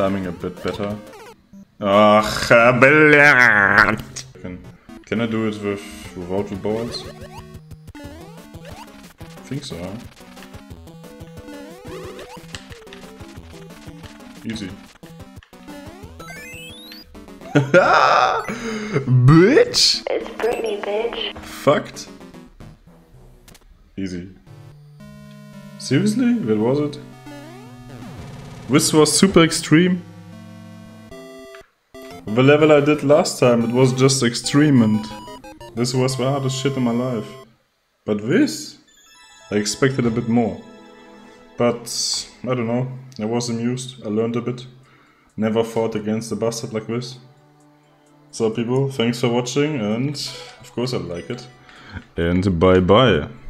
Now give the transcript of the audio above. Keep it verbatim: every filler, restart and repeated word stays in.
timing a bit better. Ach, brilliant! Can, can I do it with without the balls? I think so, huh? Easy. Bitch! It's Britney, bitch. Fucked. Easy. Seriously? What was it? This was super extreme. The level I did last time, it was just extreme and this was the hardest shit in my life. But this? I expected a bit more. But, I don't know, I was amused, I learned a bit. Never fought against a bastard like this. So people, thanks for watching and of course I like it. And bye bye.